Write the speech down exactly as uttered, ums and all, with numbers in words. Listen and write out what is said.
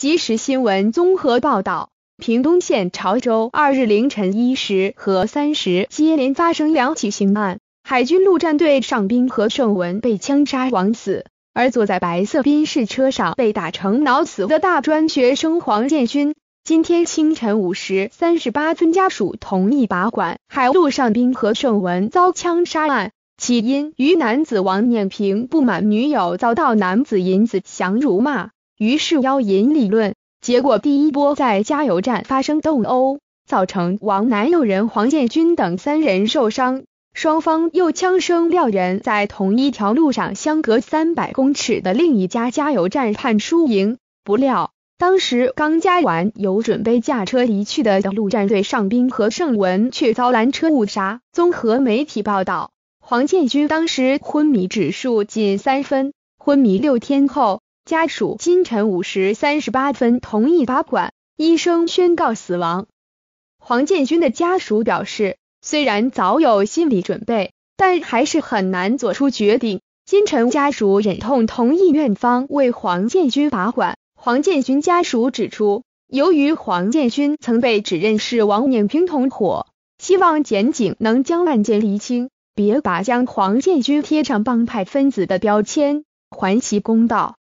即时新闻综合报道，屏东县潮州二日凌晨一时和三时接连发生两起刑案，海军陆战队上兵何胜文被枪杀枉死，而坐在白色宾士车上被打成脑死的大专学生黄建军，今天清晨五时三十八分，家属同意拔管海陆上兵何胜文遭枪杀案。起因于男子王念平不满女友遭到男子尹子祥辱骂，于是邀引理论，结果第一波在加油站发生斗殴，造成王男友人黄建军等三人受伤，双方又枪声料人在同一条路上相隔三百公尺的另一家加油站判输赢。不料当时刚加完油准备驾车离去的陆战队上兵何胜文却遭拦车误杀。综合媒体报道，黄建军当时昏迷指数仅三分，昏迷六天后，家属今晨五时三十八分同意拔管，医生宣告死亡。黄建军的家属表示，虽然早有心理准备，但还是很难做出决定。今晨家属忍痛同意院方为黄建军拔管。黄建军家属指出，由于黄建军曾被指认是王念平同伙，希望检警能将案件厘清，别把将黄建军贴上帮派分子的标签，还其公道。